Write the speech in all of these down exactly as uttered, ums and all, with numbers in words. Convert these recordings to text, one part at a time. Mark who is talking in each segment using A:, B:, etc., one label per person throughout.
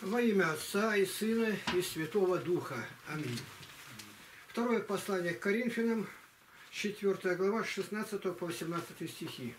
A: Во имя Отца и Сына и Святого Духа. Аминь. Второе послание к Коринфянам, четвёртая глава, с шестнадцатого по восемнадцатый стихи.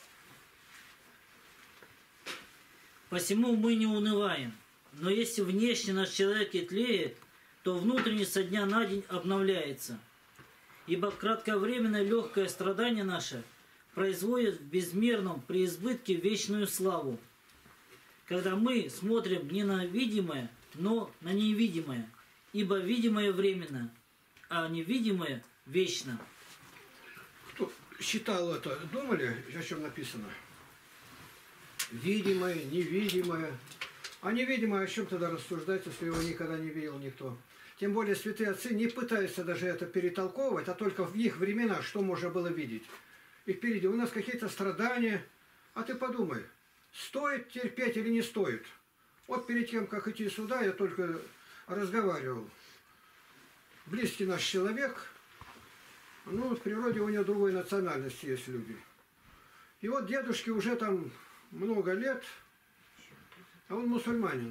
B: Посему мы не унываем, но если внешне наш человек и тлеет, то внутренне со дня на день обновляется. Ибо кратковременное легкое страдание наше производит в безмерном преизбытке вечную славу, когда мы смотрим не на видимое, но на невидимое, ибо видимое временно, а невидимое вечно.
A: Кто читал это, думали, о чем написано? Видимое, невидимое. А невидимое о чем тогда рассуждать, если его никогда не видел никто? Тем более святые отцы не пытаются даже это перетолковывать, а только в их времена, что можно было видеть. И впереди у нас какие-то страдания. А ты подумай, стоит терпеть или не стоит? Вот перед тем, как идти сюда, я только разговаривал. Близкий наш человек, ну, в природе у него другой национальности есть люди. И вот дедушке уже там много лет, а он мусульманин.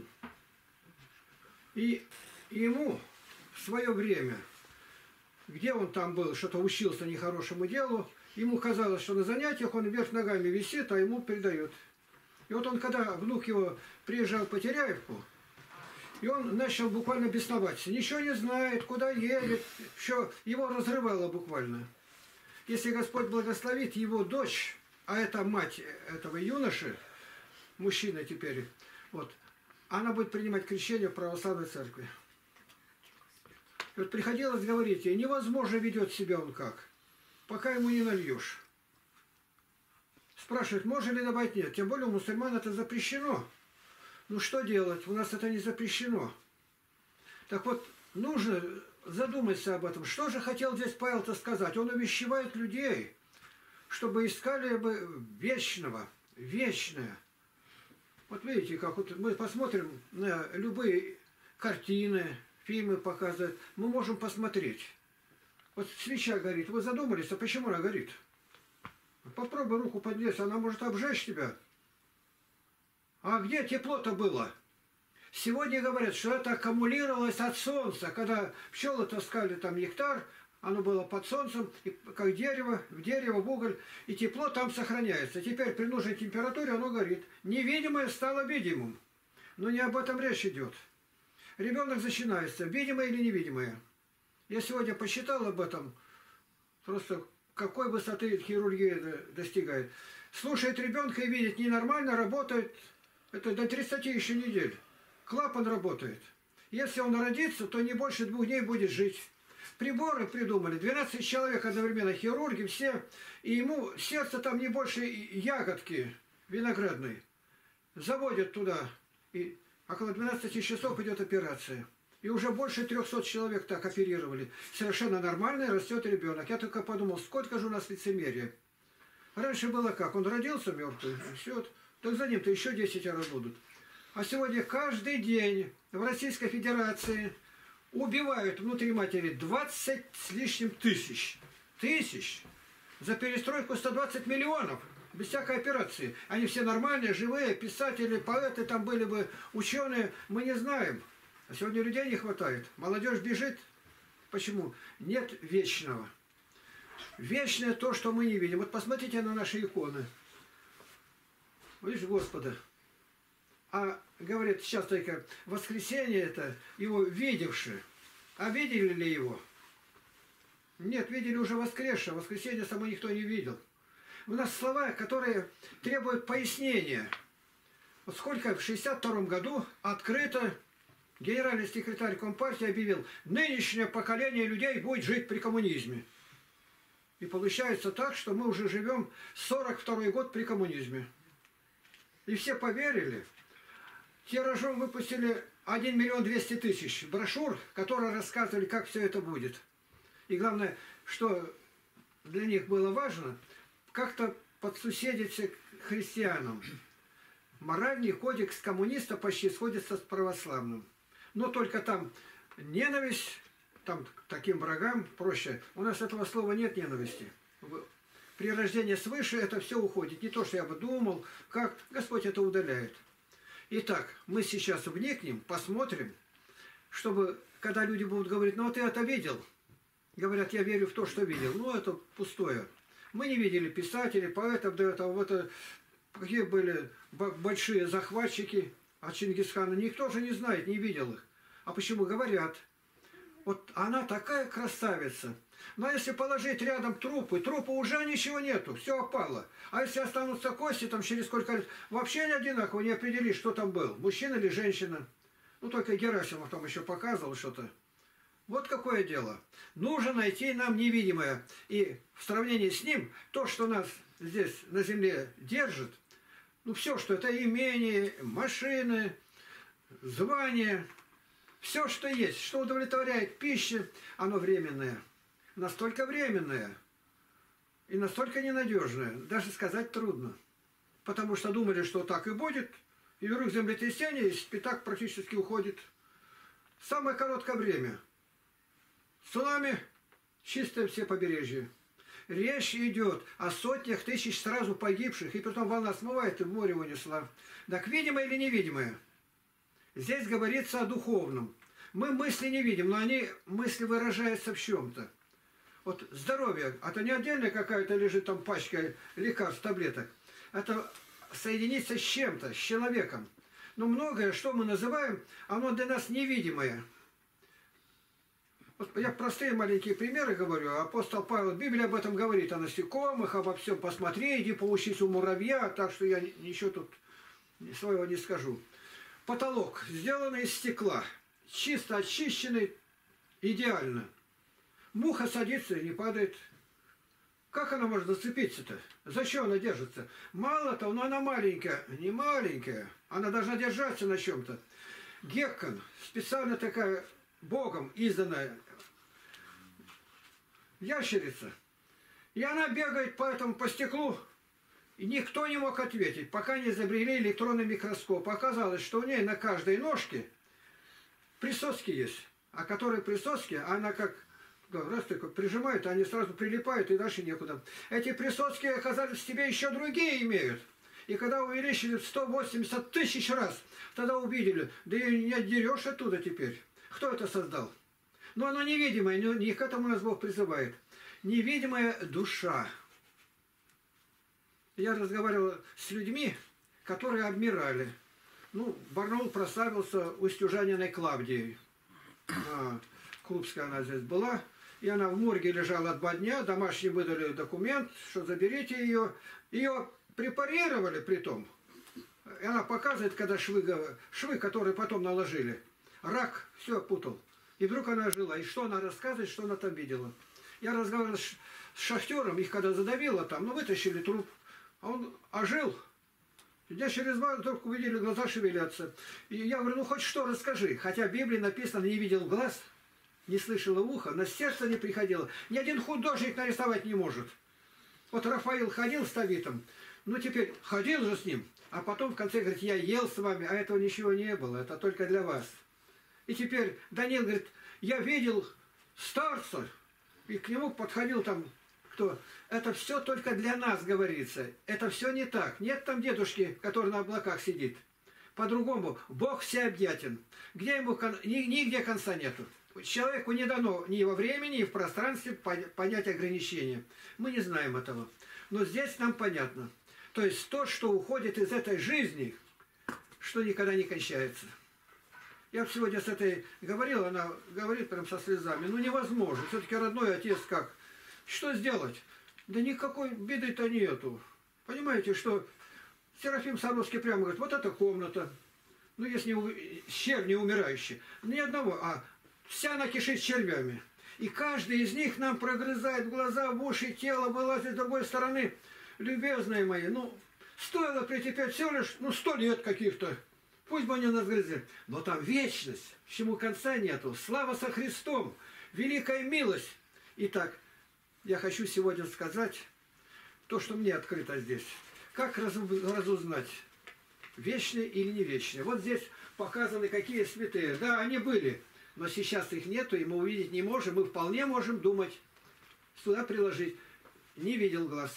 A: И ему в свое время, где он там был, что-то учился нехорошему делу, ему казалось, что на занятиях он вверх ногами висит, а ему передают. И вот он, когда внук его приезжал в Потеряевку, и он начал буквально бесноваться. Ничего не знает, куда едет, все, его разрывало буквально. Если Господь благословит его дочь, а это мать этого юноши, мужчина теперь, вот, она будет принимать крещение в православной церкви. И вот приходилось говорить ей, невозможно ведет себя он как, пока ему не нальешь. Спрашивает, можно ли добавить? Нет. Тем более у мусульман это запрещено. Ну что делать? У нас это не запрещено. Так вот, нужно задуматься об этом. Что же хотел здесь Павел-то сказать? Он увещевает людей, чтобы искали бы вечного, вечное. Вот видите, как вот мы посмотрим на любые картины, фильмы показывают. Мы можем посмотреть. Вот свеча горит. Вы задумались, а почему она горит? Попробуй руку поднять, она может обжечь тебя. А где тепло-то было? Сегодня говорят, что это аккумулировалось от солнца. Когда пчелы таскали там нектар, оно было под солнцем, и как дерево, в дерево, в уголь, и тепло там сохраняется. Теперь при нужной температуре оно горит. Невидимое стало видимым. Но не об этом речь идет. Ребенок начинается, видимое или невидимое. Я сегодня посчитал об этом, просто какой высоты хирургия достигает. Слушает ребенка и видит, ненормально работает, это до тридцати еще недель. Клапан работает. Если он родится, то не больше двух дней будет жить. Приборы придумали, двенадцать человек одновременно, хирурги все, и ему сердце там не больше ягодки виноградной. Заводят туда, и около двенадцати часов идет операция. И уже больше трехсот человек так оперировали. Совершенно нормально растет ребенок. Я только подумал, сколько же у нас лицемерия. Раньше было как? Он родился мертвый, все, так за ним-то еще десять раз будут. А сегодня каждый день в Российской Федерации убивают внутри матери двадцать с лишним тысяч. Тысяч. За перестройку сто двадцать миллионов. Без всякой операции. Они все нормальные, живые, писатели, поэты, там были бы ученые. Мы не знаем. А сегодня людей не хватает. Молодежь бежит. Почему? Нет вечного. Вечное то, что мы не видим. Вот посмотрите на наши иконы. Видишь, Господа. А говорят сейчас только воскресенье это его видевшие. А видели ли его? Нет, видели уже воскресшее. Воскресенье само никто не видел. У нас слова, которые требуют пояснения. Вот сколько в шестьдесят втором году открыто генеральный секретарь Компартии объявил, нынешнее поколение людей будет жить при коммунизме. И получается так, что мы уже живем сорок второй год при коммунизме. И все поверили. Тиражом выпустили один миллион двести тысяч брошюр, которые рассказывали, как все это будет. И главное, что для них было важно, как-то подсуседиться к христианам. Моральный кодекс коммуниста почти сходится с православным. Но только там ненависть, там к таким врагам проще. У нас этого слова нет, ненависти. При рождении свыше это все уходит. Не то, что я бы думал, как Господь это удаляет. Итак, мы сейчас вникнем, посмотрим, чтобы, когда люди будут говорить, ну, ты это видел? Говорят, я верю в то, что видел. Ну, это пустое. Мы не видели писателей, поэтов, до этого, вот, какие были большие захватчики от Чингисхана. Никто же не знает, не видел их. А почему? Говорят. Вот она такая красавица. Но если положить рядом трупы, трупа уже ничего нету, все опало. А если останутся кости, там через сколько лет, вообще не одинаково, не определишь, что там был, мужчина или женщина. Ну, только Герасимов там еще показывал что-то. Вот какое дело. Нужно найти нам невидимое. И в сравнении с ним, то, что нас здесь на земле держит, ну, все, что это имение, машины, звания, все, что есть, что удовлетворяет пища, оно временное. Настолько временное и настолько ненадежное, даже сказать трудно. Потому что думали, что так и будет, и вдруг землетрясение, и спитак практически уходит. Самое короткое время. Цунами, чистое все побережье. Речь идет о сотнях тысяч сразу погибших, и потом волна смывает и в море унесла. Так видимое или невидимое? Здесь говорится о духовном. Мы мысли не видим, но они, мысли выражаются в чем-то. Вот здоровье, это не отдельно какая-то лежит там пачка лекарств, таблеток. Это соединиться с чем-то, с человеком. Но многое, что мы называем, оно для нас невидимое. Вот я простые маленькие примеры говорю. Апостол Павел в Библии об этом говорит, о насекомых, обо всем. Посмотри, иди поучись у муравья, так что я ничего тут своего не скажу. Потолок сделанный из стекла, чисто очищенный, идеально. Муха садится и не падает. Как она может зацепиться-то? Зачем она держится? Мало-то, но она маленькая. Не маленькая. Она должна держаться на чем-то. Геккон, специально такая Богом изданная ящерица. И она бегает по этому, по стеклу. И никто не мог ответить, пока не изобрели электронный микроскоп. Оказалось, что у ней на каждой ножке присоски есть. А которые присоски, она как... раз только прижимают, они сразу прилипают, и дальше некуда. Эти присоски, оказались, в себе еще другие имеют. И когда увеличили в сто восемьдесят тысяч раз, тогда увидели, да и не отдерешь оттуда теперь. Кто это создал? Но оно невидимое, не к этому нас Бог призывает. Невидимая душа. Я разговаривал с людьми, которые обмирали. Ну, Барнаул прославился Устюжаниной Клавдией. А, Клубская она здесь была. И она в морге лежала два дня, домашние выдали документ, что заберите ее. Ее препарировали при том. И она показывает, когда швы, швы, которые потом наложили. Рак, все опутал. И вдруг она жила. И что она рассказывает, что она там видела. Я разговаривал с шахтером, их когда задавило там, ну вытащили труп. А он ожил. Дня через два вдруг увидели, глаза шевелятся. И я говорю, ну хоть что расскажи. Хотя в Библии написано, не видел глаз, не слышало ухо, на сердце не приходило. Ни один художник нарисовать не может. Вот Рафаил ходил с Тавитом, ну теперь ходил же с ним, а потом в конце говорит, я ел с вами, а этого ничего не было, это только для вас. И теперь Даниил говорит, я видел старца, и к нему подходил там кто. Это все только для нас говорится, это все не так. Нет там дедушки, который на облаках сидит. По-другому, Бог всеобъятен. Где ему, кон... нигде конца нету. Человеку не дано ни во времени, ни в пространстве понять ограничения. Мы не знаем этого. Но здесь нам понятно. То есть то, что уходит из этой жизни, что никогда не кончается. Я сегодня с этой говорил, она говорит прям со слезами. Ну невозможно. Все-таки родной отец как? Что сделать? Да никакой беды-то нету. Понимаете, что Серафим Саровский прямо говорит, вот эта комната. Ну если не червь не умирающий. Ни одного, а вся она кишит червями. И каждый из них нам прогрызает в глаза, в уши, тело, вылазит с другой стороны. Любезные мои, ну, стоило претерпеть всего лишь, ну, сто лет каких-то. Пусть бы они нас грызли. Но там вечность, чему конца нету. Слава со Христом, великая милость. Итак, я хочу сегодня сказать то, что мне открыто здесь. Как разузнать, вечные или не вечные. Вот здесь показаны какие святые. Да, они были. Но сейчас их нету, и мы увидеть не можем. Мы вполне можем думать, сюда приложить. Не видел глаз.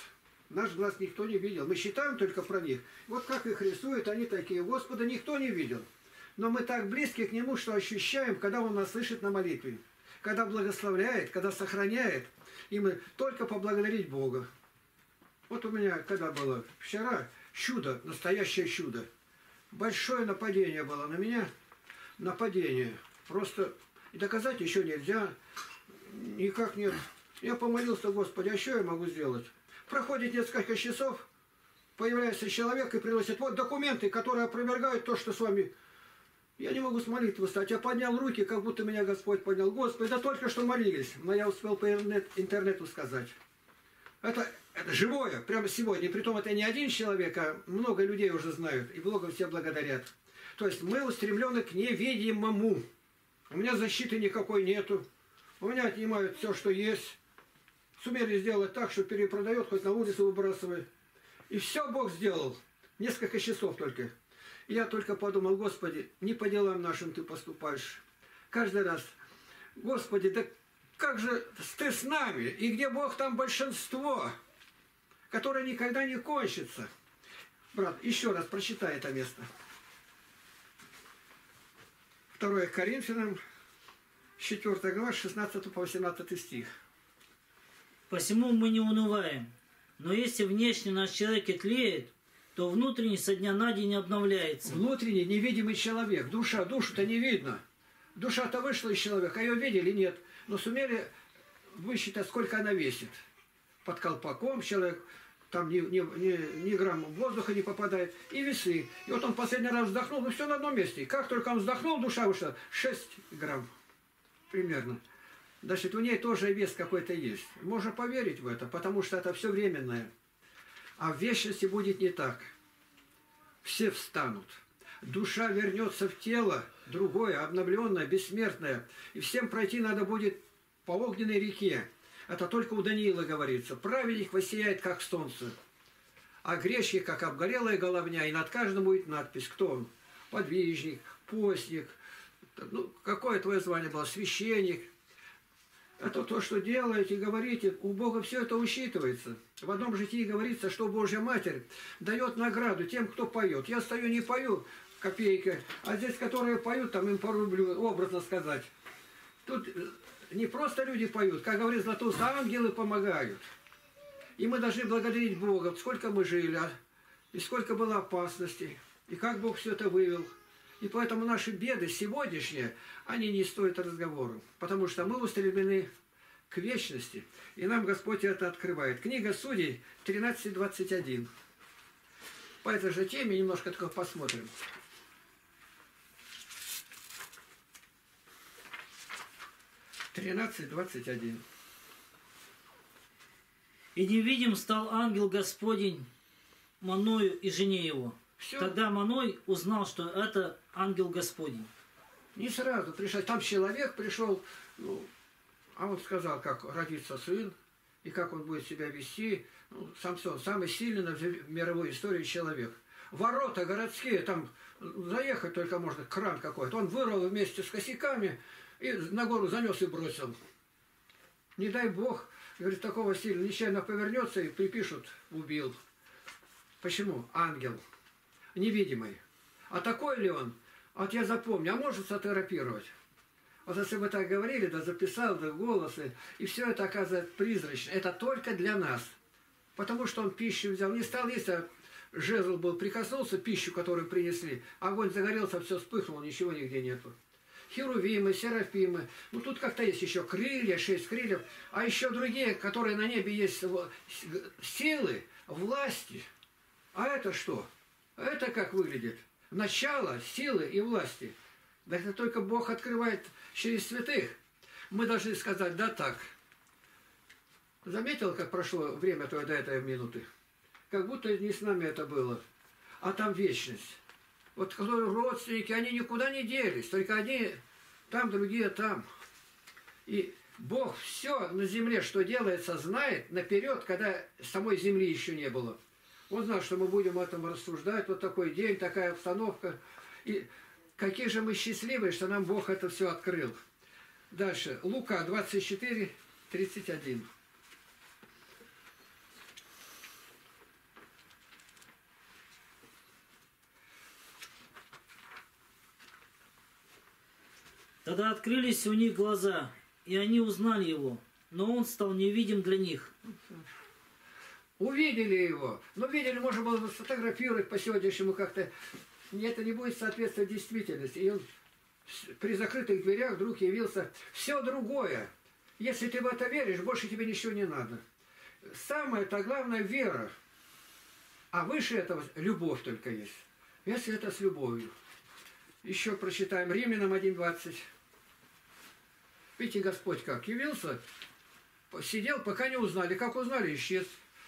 A: Наш глаз никто не видел. Мы считаем только про них. Вот как их рисуют, они такие. Господа никто не видел. Но мы так близки к Нему, что ощущаем, когда Он нас слышит на молитве. Когда благословляет, когда сохраняет. И мы только поблагодарить Бога. Вот у меня, когда было вчера, чудо, настоящее чудо. Большое нападение было на меня. Нападение. Просто и доказать еще нельзя. Никак нет. Я помолился, Господи, а что я могу сделать? Проходит несколько часов, появляется человек и приносит вот документы, которые опровергают то, что с вами... Я не могу с молитвы встать. Я поднял руки, как будто меня Господь поднял. Господи, да только что молились. Но я успел по интернету сказать. Это, это живое, прямо сегодня. И притом это не один человек, а много людей уже знают. И Бога все благодарят. То есть мы устремлены к невидимому. У меня защиты никакой нету. У меня отнимают все, что есть. Сумели сделать так, что перепродает, хоть на улицу выбрасывает. И все Бог сделал. Несколько часов только. И я только подумал, Господи, не по делам нашим Ты поступаешь. Каждый раз. Господи, да как же Ты с нами? И где Бог, там большинство, которое никогда не кончится. Брат, еще раз прочитай это место. второе Коринфянам, четвёртая глава, шестнадцатый по восемнадцатый стих.
B: Посему мы не унываем. Но если внешне наш человек и тлеет, то внутренний со дня на день обновляется.
A: Внутренний невидимый человек. Душа. Душу-то не видно. Душа-то вышла из человека. А ее видели? Нет. Но сумели высчитать, сколько она весит. Под колпаком человек, там ни, ни, ни, ни грамма воздуха не попадает. И весы. И вот он последний раз вздохнул, ну все на одном месте. Как только он вздохнул, душа вышла. шесть грамм. Примерно. Значит, у ней тоже вес какой-то есть. Можно поверить в это, потому что это все временное. А в вечности будет не так. Все встанут. Душа вернется в тело, другое, обновленное, бессмертное. И всем пройти надо будет по огненной реке. Это только у Даниила говорится. Праведник воссияет, как солнце. А грешник, как обгорелая головня. И над каждым будет надпись. Кто он? Подвижник, постник. Ну, какое твое звание было? Священник. Это то, что делаете, говорите, у Бога все это учитывается. В одном житии говорится, что Божья Матерь дает награду тем, кто поет. Я стою, не пою копейка, а здесь, которые поют, там им по рублю, образно сказать. Тут не просто люди поют, как говорит Златоуст, ангелы помогают. И мы должны благодарить Бога, сколько мы жили, и сколько было опасностей, и как Бог все это вывел. И поэтому наши беды сегодняшние, они не стоят разговора. Потому что мы устремлены к вечности. И нам Господь это открывает. Книга Судей тринадцать двадцать один. По этой же теме немножко только посмотрим. тринадцать двадцать один.
B: И невидим стал ангел Господень Маною и жене его. Все. Тогда Маной узнал, что это ангел Господень.
A: Не сразу пришел. Там человек пришел, ну, а он сказал, как родится сын, и как он будет себя вести. Ну, Самсон, самый сильный в мировой истории человек. Ворота городские, там заехать только можно, кран какой-то. Он вырвал вместе с косяками и на гору занес и бросил. Не дай Бог, говорит, такого сильного нечаянно повернется и припишут, убил. Почему? Ангел. Невидимый. А такой ли он? Вот я запомню, а может сфотографировать? Вот если бы так говорили, да записал, да голосы, и все это оказывается призрачно. Это только для нас. Потому что он пищу взял, не стал есть, а жезл был, прикоснулся, пищу, которую принесли, огонь загорелся, все вспыхнуло, ничего нигде нету. Херувимы, серафимы, ну тут как-то есть еще крылья, шесть крыльев, а еще другие, которые на небе есть силы, власти. А это что? Это как выглядит? Начало силы и власти. Да это только Бог открывает через святых. Мы должны сказать, да так. Заметил, как прошло время до этой минуты? Как будто не с нами это было. А там вечность. Вот которые родственники, они никуда не делись. Только одни там, другие там. И Бог все на земле, что делается, знает наперед, когда самой земли еще не было. Он знал, что мы будем об этом рассуждать. Вот такой день, такая обстановка. И какие же мы счастливые, что нам Бог это все открыл. Дальше. Лука двадцать четыре, тридцать один.
B: Тогда открылись у них глаза, и они узнали его, но он стал невидим для них.
A: Увидели его. Но видели, можно было бы сфотографировать по сегодняшнему как-то. Это не будет соответствовать действительности. И он при закрытых дверях вдруг явился. Все другое. Если ты в это веришь, больше тебе ничего не надо. Самое-то главное — вера. А выше этого любовь только есть. Если это с любовью. Еще прочитаем Римлянам один двадцать. Видите, Господь как явился, сидел, пока не узнали. Как узнали, исчез.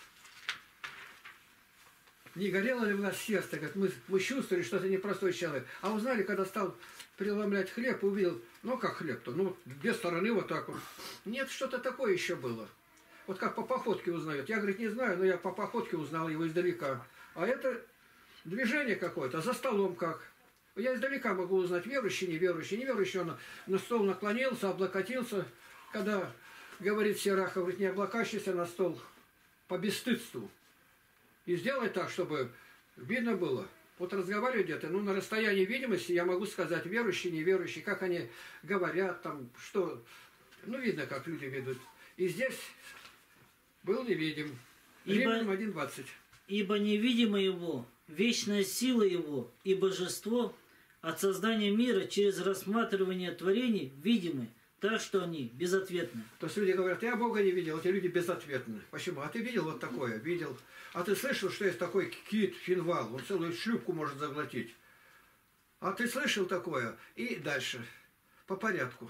A: Не горело ли в нас сердце? Говорит, мы, мы чувствовали, что это непростой человек. А узнали, когда стал преломлять хлеб, увидел, ну как хлеб-то, ну две стороны вот так вот. Нет, что-то такое еще было. Вот как по походке узнают. Я, говорит, не знаю, но я по походке узнал его издалека. А это движение какое-то, за столом как. Я издалека могу узнать, верующий, неверующий. Неверующий, он на стол наклонился, облокотился. Когда говорит Сираха, говорит, не облокачивайся на стол по бесстыдству. И сделай так, чтобы видно было. Вот разговариваю где-то, ну на расстоянии видимости я могу сказать, верующий, неверующий, как они говорят, там, что... Ну видно, как люди ведут. И здесь был невидим. Римлянам один двадцать.
B: Ибо невидимо его, вечная сила его и божество от создания мира через рассматривание творений видимы, так что они безответны.
A: То есть люди говорят, я Бога не видел, эти люди безответны. Почему? А ты видел вот такое? Видел. А ты слышал, что есть такой кит, финвал, он целую шлюпку может заглотить. А ты слышал такое? И дальше, по порядку.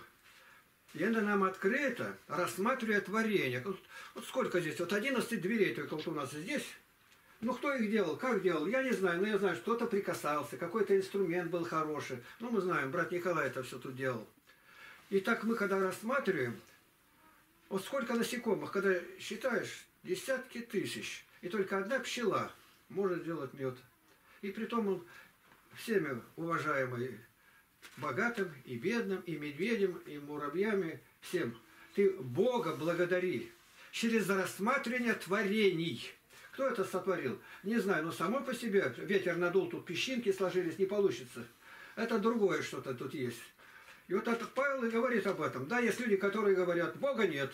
A: И это нам открыто, рассматривая творение. Вот, вот сколько здесь? Вот одиннадцать дверей только вот у нас здесь. Ну, кто их делал, как делал, я не знаю, но я знаю, что кто-то прикасался, какой-то инструмент был хороший. Ну, мы знаем, брат Николай это все тут делал. И так мы, когда рассматриваем, вот сколько насекомых, когда считаешь, десятки тысяч, и только одна пчела может делать мед. И притом он всеми уважаемый, богатым и бедным, и медведем, и муравьями, всем. Ты Бога благодари через рассматривание творений. Кто это сотворил? Не знаю, но само по себе ветер надул, тут песчинки сложились, не получится. Это другое что-то тут есть. И вот этот Павел и говорит об этом. Да, есть люди, которые говорят, Бога нет.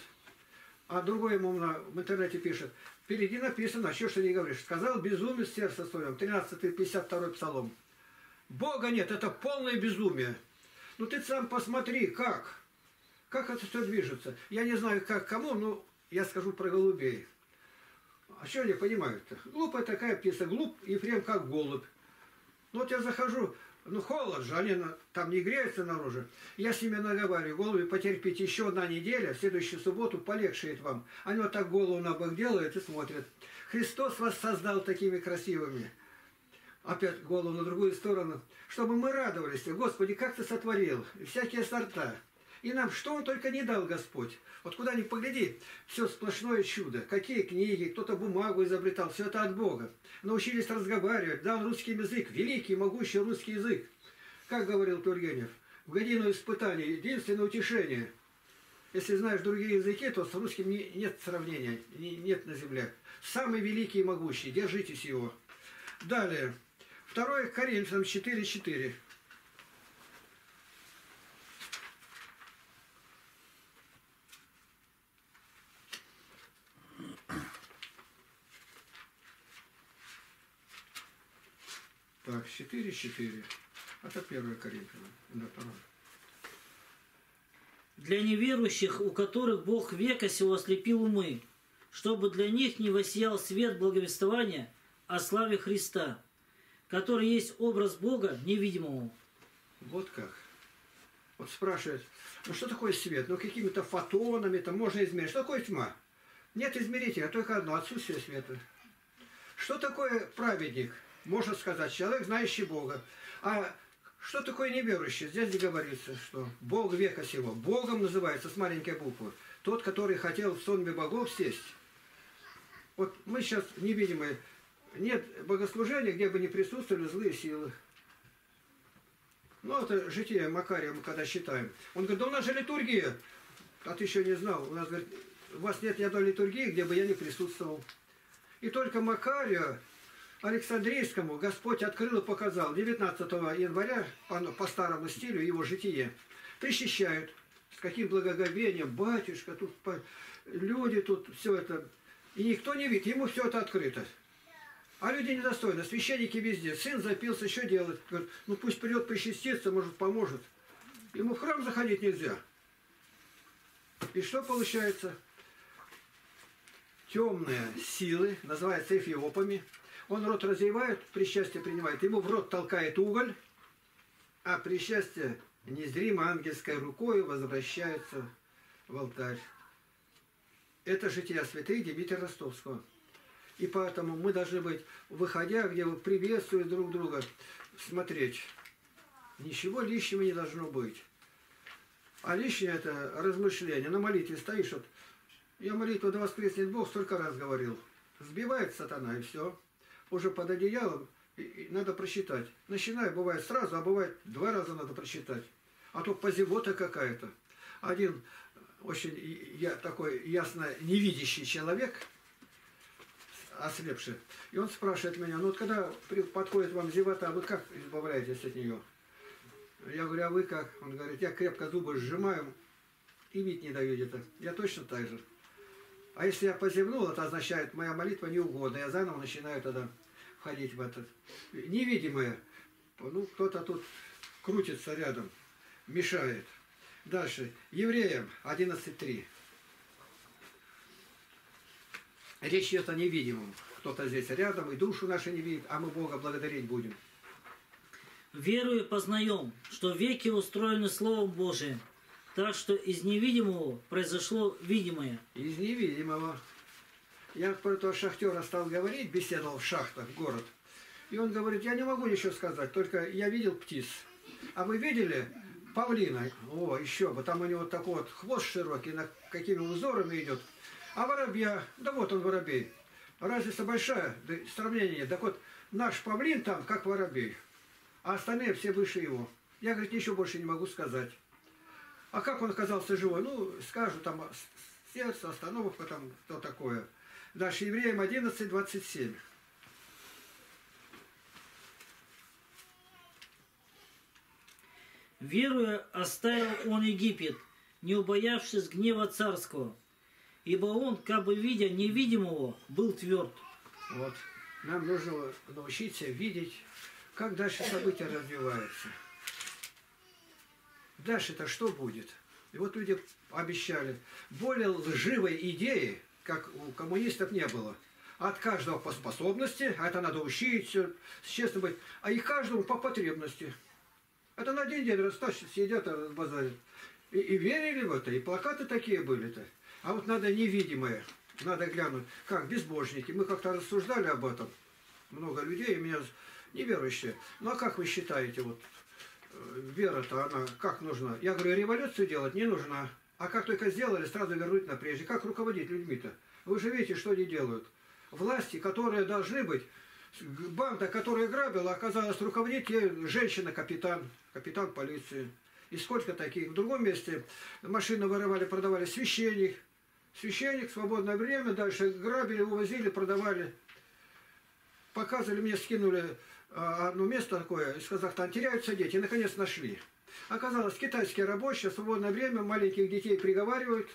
A: А другой ему на, в интернете пишет, впереди написано, что что не говоришь. Сказал безумец в сердце своем, тринадцатый пятьдесят второй псалом. Бога нет, это полное безумие. Ну ты сам посмотри, как. Как это все движется. Я не знаю, как кому, но я скажу про голубей. А что они понимают-то? Глупая такая птица, глуп Ефрем как голубь. Ну вот я захожу, ну холод же, они на, там не греются наружу. Я с ними наговариваю, голуби, потерпите еще одна неделя, в следующую субботу полегшает вам. Они вот так голову на бок делают и смотрят. Христос вас создал такими красивыми. Опять голову на другую сторону. Чтобы мы радовались. Господи, как ты сотворил? Всякие сорта. И нам что он только не дал, Господь. Вот куда ни погляди, все сплошное чудо. Какие книги, кто-то бумагу изобретал, все это от Бога. Научились разговаривать, дал русский язык, великий, могучий русский язык. Как говорил Тургенев, в годину испытаний единственное утешение. Если знаешь другие языки, то с русским не, нет сравнения, не, нет на земле. Самый великий и могучий, держитесь его. Далее, второе Коринфянам четыре четыре. Так, четыре четыре. Это первое Коринфянам. Да, второе.
B: Для неверующих, у которых Бог века сего ослепил умы, чтобы для них не воссиял свет благовествования о славе Христа, который есть образ Бога невидимого.
A: Вот как. Вот спрашивают, ну что такое свет? Ну какими-то фотонами там можно измерить. Что такое тьма? Нет измерителя, только одно, отсутствие света. Что такое праведник? Можно сказать, человек, знающий Бога. А что такое неверующий? Здесь не говорится, что Бог века сего. Богом называется с маленькой буквы. Тот, который хотел в сонме богов сесть. Вот мы сейчас невидимые. Нет богослужения, где бы не присутствовали злые силы. Ну, это житие Макария мы когда считаем. Он говорит, да у нас же литургия. А ты еще не знал. У нас, говорит, у вас нет ни одной литургии, где бы я не присутствовал. И только Макарию Александрийскому Господь открыл и показал девятнадцатого января по, по старому стилю его житие. Причащают. С каким благоговением, батюшка, тут люди, тут все это. И никто не видит, ему все это открыто. А люди недостойны, священники везде. Сын запился, что делать? Говорит, ну пусть придет причаститься, может, поможет. Ему в храм заходить нельзя. И что получается? Темные силы, называются эфиопами. Он рот разевает, причастие принимает. Ему в рот толкает уголь, а причастие незримо ангельской рукой возвращается в алтарь. Это жития святых Дмитрия Ростовского. И поэтому мы должны быть, выходя, где вы приветствуете друг друга, смотреть. Ничего лишнего не должно быть. А лишнее это размышление. На молитве стоишь, вот, я молитву да воскреснет Бог столько раз говорил. Сбивает сатана и все. Уже под одеялом и, и надо прочитать. Начинаю, бывает сразу, а бывает два раза надо прочитать. А то позевота какая-то. Один очень я, такой ясно невидящий человек, ослепший. И он спрашивает меня, ну вот когда подходит вам зевота, вы как избавляетесь от нее? Я говорю, а вы как? Он говорит, я крепко зубы сжимаю и вид не даю где-то. Я точно так же. А если я позевнул, это означает, моя молитва не угодна. Я заново начинаю тогда входить в это. Невидимое. Ну, кто-то тут крутится рядом, мешает. Дальше. Евреям одиннадцать три. Речь идет о невидимом. Кто-то здесь рядом и душу нашу не видит, а мы Бога благодарить будем.
B: Веруя познаем, что веки устроены Словом Божиим, так что из невидимого произошло видимое.
A: Из невидимого. Я про этого шахтера стал говорить, беседовал в шахтах, в город. И он говорит, я не могу ничего сказать, только я видел птиц. А вы видели павлина? О, еще бы, там у него такой вот хвост широкий, на какими узорами идет. А воробья, да вот он воробей. Разница большая, да сравнение. Так вот, наш павлин там как воробей, а остальные все выше его. Я, говорит, ничего больше не могу сказать. А как он оказался живой? Ну, скажу, там сердце, остановка, там, что такое. Дальше Евреям одиннадцать двадцать семь.
B: Веруя, оставил он Египет, не убоявшись гнева царского, ибо он, как бы видя невидимого, был тверд.
A: Вот. Нам нужно научиться видеть, как дальше события развиваются. Дальше-то что будет? И вот люди обещали. Более лживой идеи, как у коммунистов, не было. От каждого по способности, а это надо учиться, честно быть, а и каждому по потребности. Это на один день растащат, сидят, разбазарят. И, и верили в это, и плакаты такие были-то. А вот надо невидимое, надо глянуть, как безбожники. Мы как-то рассуждали об этом. Много людей у меня неверующие. Ну а как вы считаете, вот вера-то, она как нужна? Я говорю, революцию делать не нужна. А как только сделали, сразу вернуть на прежде. Как руководить людьми-то? Вы же видите, что они делают. Власти, которые должны быть, банда, которая грабила, оказалась руководить ей женщина-капитан, капитан полиции. И сколько таких. В другом месте машины вырывали, продавали священник. Священник, свободное время, дальше грабили, увозили, продавали. Показывали, мне скинули одно место такое из Казахстана, теряются дети, и наконец нашли. Оказалось, китайские рабочие в свободное время маленьких детей приговаривают,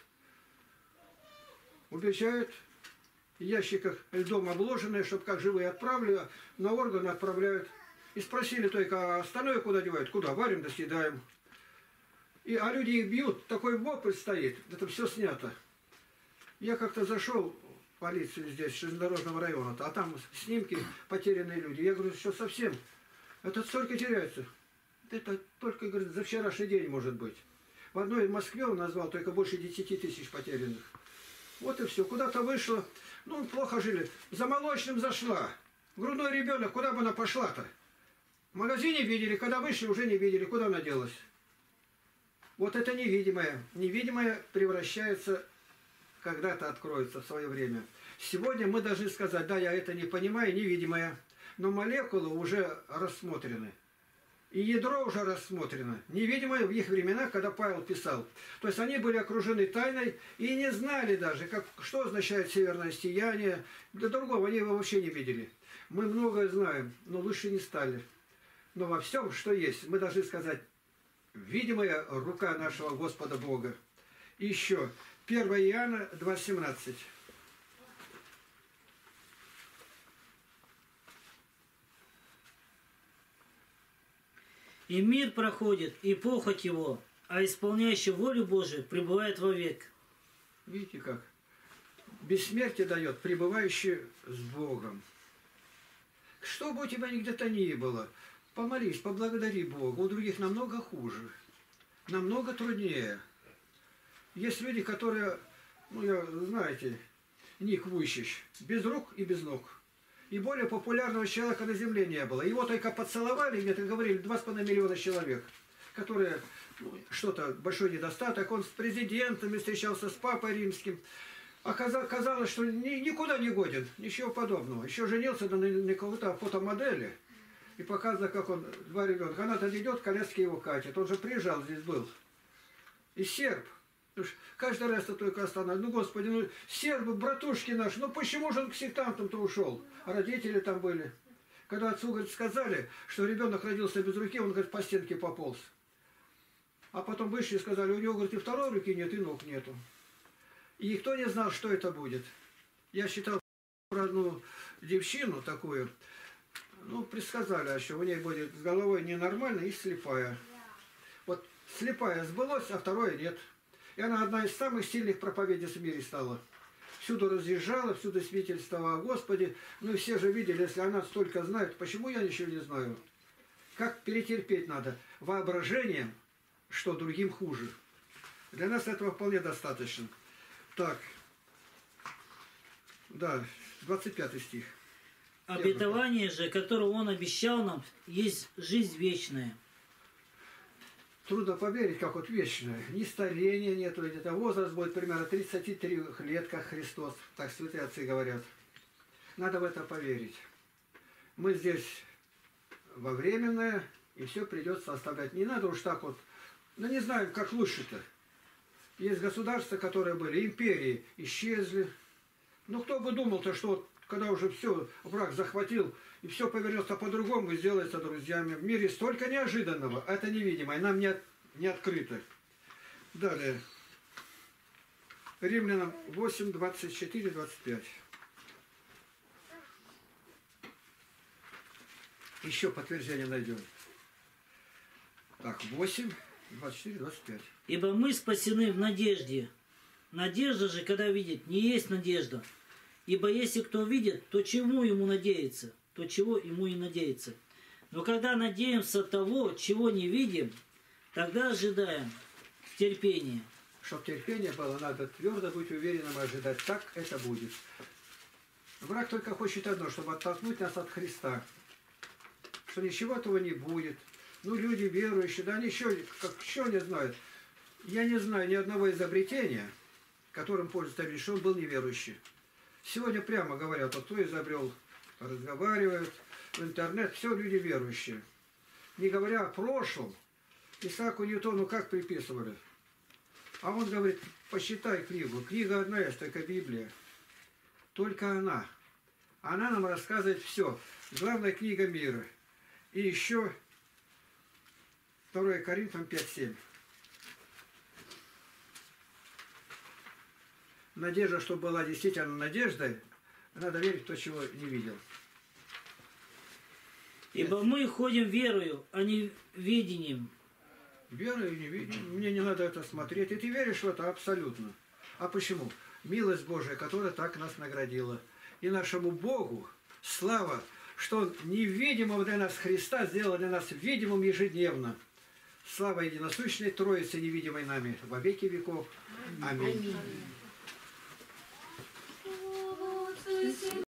A: убежают, в ящиках льдом обложенные, чтобы как живые отправили, на органы отправляют. И спросили только, а остальное куда девают? Куда? Варим, да съедаем. И, а люди их бьют, такой вопль стоит, это все снято. Я как-то зашел в полицию здесь, железнодорожного района, а там снимки, потерянные люди. Я говорю, что совсем, это столько теряется. Это только, говорит, за вчерашний день может быть. В одной Москве он назвал только больше десяти тысяч потерянных. Вот и все. Куда-то вышло. Ну, плохо жили. За молочным зашла. Грудной ребенок, куда бы она пошла-то? В магазине видели, когда вышли, уже не видели. Куда она делась? Вот это невидимое. Невидимое превращается, когда-то откроется в свое время. Сегодня мы должны сказать, да, я это не понимаю, невидимое. Но молекулы уже рассмотрены. И ядро уже рассмотрено. Невидимое в их временах, когда Павел писал. То есть они были окружены тайной и не знали даже, как, что означает северное сияние. Для другого они его вообще не видели. Мы многое знаем, но выше не стали. Но во всем, что есть, мы должны сказать, видимая рука нашего Господа Бога. И еще первое Иоанна два семнадцать.
B: И мир проходит, и похоть его, а исполняющий волю Божию пребывает вовек.
A: Видите как? Бессмертие дает пребывающий с Богом. Что бы у тебя где-то ни было, помолись, поблагодари Бога. У других намного хуже, намного труднее. Есть люди, которые, ну, я, знаете, Ник Вуйчич, без рук и без ног. И более популярного человека на земле не было. Его только поцеловали, где-то говорили, два с половиной миллиона человек, которые, ну, что-то, большой недостаток. Он с президентами встречался, с папой римским. Оказалось, что ни, никуда не годен, ничего подобного. Еще женился на, на какой-то фотомодели. И показывает, как он, два ребенка. Она-то идет, коляски его катит. Он же приезжал, здесь был. И серб. Каждый раз -то только останавливает. Ну, Господи, ну, сербы, братушки наши, ну почему же он к сектантам-то ушел? А родители там были. Когда отцу, говорит, сказали, что ребенок родился без руки, он, говорит, по стенке пополз. А потом вышли и сказали, у него, говорит, и второй руки нет, и ног нету. И никто не знал, что это будет. Я считал про одну девчину такую, ну, предсказали, а что у ней будет с головой ненормальная и слепая. Вот слепая сбылось, а второе нет. И она одна из самых сильных проповедниц в мире стала. Всюду разъезжала, всюду свидетельствовала о Господе. Ну и все же видели, если она столько знает, почему я ничего не знаю? Как перетерпеть надо? Воображением, что другим хуже. Для нас этого вполне достаточно. Так. Да, двадцать пятый стих.
B: Обетование же, которое Он обещал нам, есть жизнь вечная.
A: Трудно поверить, как вот вечное. Ни старения нету, где-то возраст будет примерно тридцать три лет, как Христос. Так святые отцы говорят. Надо в это поверить. Мы здесь во временное, и все придется оставлять. Не надо уж так вот. Ну не знаю, как лучше-то. Есть государства, которые были, империи исчезли. Ну кто бы думал-то, что вот, когда уже все, враг захватил, и все повернется по-другому и сделается друзьями. В мире столько неожиданного, это невидимое, нам не, от, не открыто. Далее. Римлянам восемь, двадцать четыре, двадцать пять. Еще подтверждение найдем. Так, восемь, двадцать четыре, двадцать пять.
B: Ибо мы спасены в надежде. Надежда же, когда видит, не есть надежда. Ибо если кто видит, то чему ему надеяться? То чего ему и надеяться. Но когда надеемся того, чего не видим, тогда ожидаем терпения.
A: Чтобы терпение было, надо твердо быть уверенным и ожидать. Так это будет. Враг только хочет одно, чтобы оттолкнуть нас от Христа. Что ничего этого не будет. Ну, люди верующие, да они еще, как, еще не знают. Я не знаю ни одного изобретения, которым пользуется лишь он был неверующий. Сегодня прямо говорят, вот кто изобрел, разговаривают, в интернет, все люди верующие. Не говоря о прошлом, Исааку Ньютону как приписывали? А он говорит, посчитай книгу. Книга одна есть, только Библия. Только она. Она нам рассказывает все. Главная книга мира. И еще второе Коринфянам пять семь. Надежда, чтобы была действительно надеждой, надо верить в то, чего не видел.
B: Ибо мы ходим верою, а не видением.
A: Верою не видим. Мне не надо это смотреть. И ты веришь в это абсолютно. А почему? Милость Божия, которая так нас наградила. И нашему Богу слава, что Он невидимого для нас Христа сделал для нас видимым ежедневно. Слава единосущной Троице, невидимой нами во веки веков. Аминь.